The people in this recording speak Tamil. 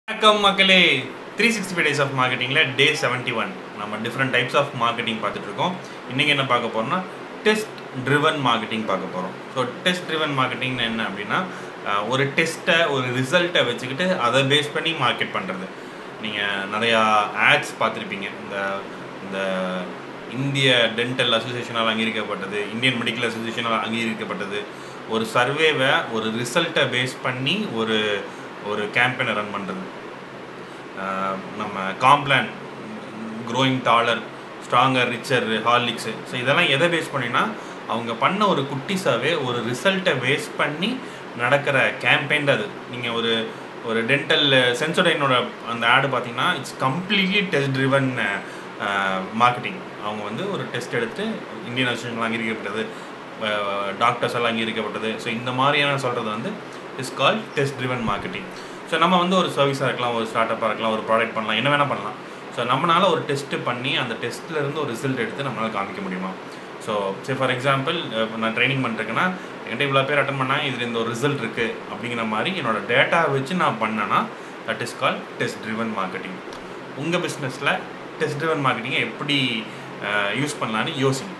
Vanakam Makkalae 365 days of marketing day 71 நம்ம different types of marketing பார்த்துட்டு இருக்கோம். இன்னைக்கு என்ன பார்க்க போறோம்னா test driven marketing பார்க்க போறோம். So test driven marketing என்ன அப்படினா ஒரு டெஸ்ட்டை ஒரு ரிசல்ட்டை வச்சுக்கிட்டு அதை பேஸ் பண்ணி மார்க்கெட் பண்றது. நீங்க நிறைய ads பார்த்திருப்பீங்க. இந்த இந்திய டென்டல் அசோசியேஷனால் அங்கீகரிக்கப்பட்டது, இந்தியன் மெடிக்கல் அசோசியேஷனால் அங்கீகரிக்கப்பட்டது. ஒரு சர்வேவை ஒரு ரிசல்ட்டை பேஸ் பண்ணி ஒரு கேம்பெயினை ரன் பண்ணுறது. நம்ம Complan growing taller, stronger, richer, Horlicks. So இதெல்லாம் எதை பேஸ் பண்ணினா அவங்க பண்ண ஒரு குட்டி சர்வே ஒரு ரிசல்ட்டை பேஸ் பண்ணி நடக்கிற கேம்பெயின் அது. நீங்கள் ஒரு டென்டல் சென்சோடைனோட அந்த ஆடு பார்த்தீங்கன்னா it's completely test driven marketing. அவங்க ஒரு டெஸ்ட் எடுத்து இந்தியன் அசோசியேஷன் அங்கீகரிக்கப்பட்டது, டாக்டர்ஸ் எல்லாம் அங்கீகரிக்கப்பட்டது. ஸோ இந்த மாதிரியான சொல்கிறது is called test driven marketing. So நம்ம ஒரு சர்வீஸாக இருக்கலாம், ஒரு ஸ்டார்ட் அப்பாக இருக்கலாம், ஒரு ப்ராடக்ட் பண்ணலாம், என்ன வேணால் பண்ணலாம். ஸோ நம்மளால் ஒரு டெஸ்ட்டு பண்ணி அந்த டெஸ்ட்லேருந்து ஒரு ரிசல்ட் எடுத்து நம்மளால் காமிக்க முடியுமா? ஸோ ஃபார் எக்ஸாம்பிள் நான் ட்ரைனிங் பண்ணிருக்கேன்னா என்கிட்ட இவ்வளோ பேர் அட்டன் பண்ணால் இதில் இந்த ஒரு ரிசல்ட் இருக்குது அப்படிங்கிற மாதிரி என்னோட டேட்டா வச்சு நான் பண்ணேன்னா that is call test driven marketing. உங்கள் பிஸ்னஸில் டெஸ்ட் ட்ரிவன் மார்க்கெட்டிங்கை எப்படி யூஸ் பண்ணலான்னு யோசிங்க.